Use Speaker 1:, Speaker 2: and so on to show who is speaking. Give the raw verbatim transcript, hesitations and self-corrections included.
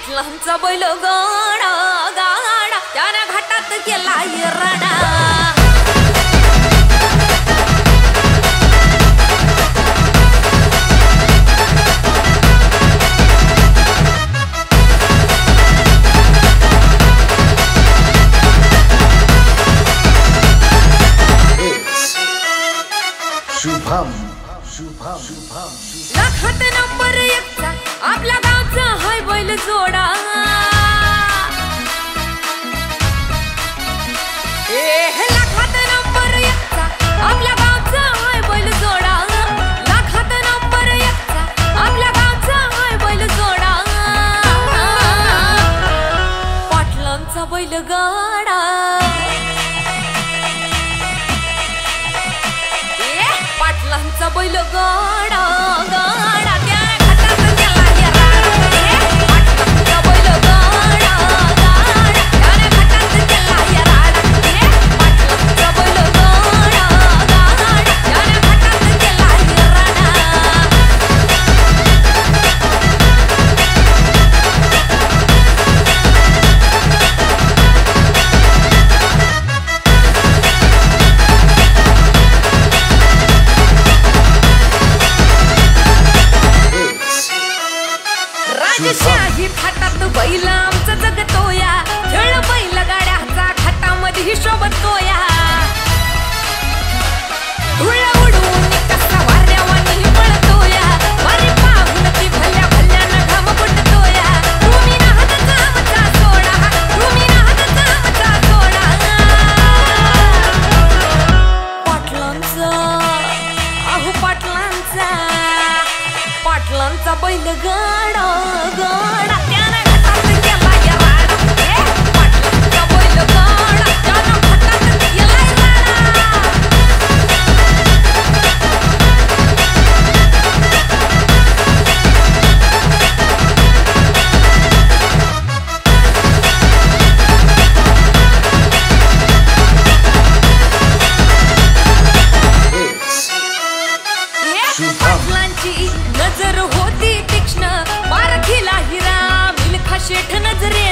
Speaker 1: पाटलांचा बैल गाडा गाडा त्याने घाटात गेला येराडा
Speaker 2: शुभम शुभम शुभम
Speaker 1: लाखात नंबर एकचा आपल्या गावचा हाय बैल जोडा ए लाखात नंबर एकचा आपल्या गावचा हाय बैल जोडा लाखात नंबर एकचा आपल्या गावचा हाय बैल जोडा पाटलांचा बैल गाडा पाटलांचा बैल गाडा गाडा त्याने घाटात गेला येराडा पाटलांचा बैल गाडा गाडा त्याने घाटात गेला येराडा पाटलांचा बैल गाडा गाडा त्याने घाटात गेला येराडा राजशाही थाटात बैल आमचा जगतोया खेळ बैल गाड्याचा घाटामध्ये शोभतोया धुळ उडून कसा वाऱ्यावानी पळतोया वारी पाहून ती भल्या भल्यानं घाम फुटतोया तुम्ही नाहत आमचा सोडा तुम्ही नाहत आमचा सोडा पाटलांचा अहो पाटलांचा पाटलांचा बैल गाडा गाडा त्याने घाटात गेला येराडा पाटलांचा बैल गाडा त्याने घाटात गेला येराडा पाटलांची नजर होती तीक्ष्ण पारखीला हिरा मिल्खा शेठ नजरे